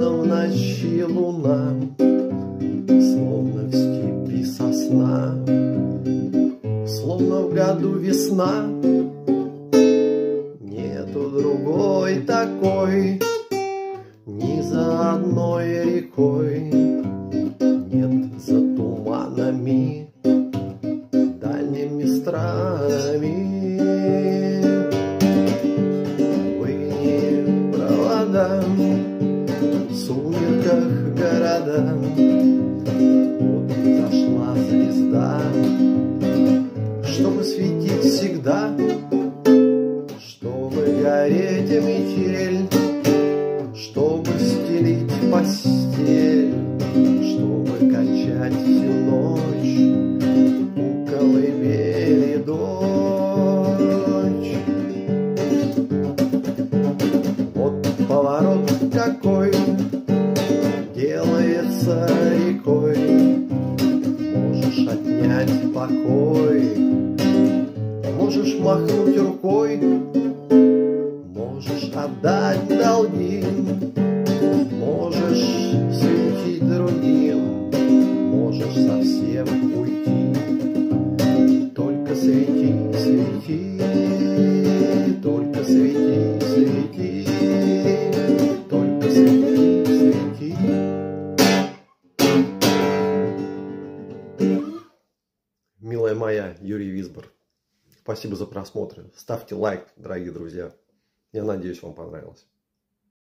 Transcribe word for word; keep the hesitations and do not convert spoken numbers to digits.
Словно в ночи луна, словно в степи сосна, словно в году весна. Нету другой такой, ни за одной рекой, нет за туманами, дальними странами. Вы провода в сумерках города, вот зашла звезда, чтобы светить всегда, чтобы гореть метель, чтобы стелить постель, чтобы качать всю ночь у колыбели дочь. Вот поворот какой делается рекой, можешь отнять покой, можешь махнуть рукой, можешь отдать долги, можешь светить другим, можешь совсем уйти. Только свети, свети, только свети, свети, только свети, свети. Милая моя, Юрий Висбор. Спасибо за просмотр. Ставьте лайк, дорогие друзья. Я надеюсь, вам понравилось.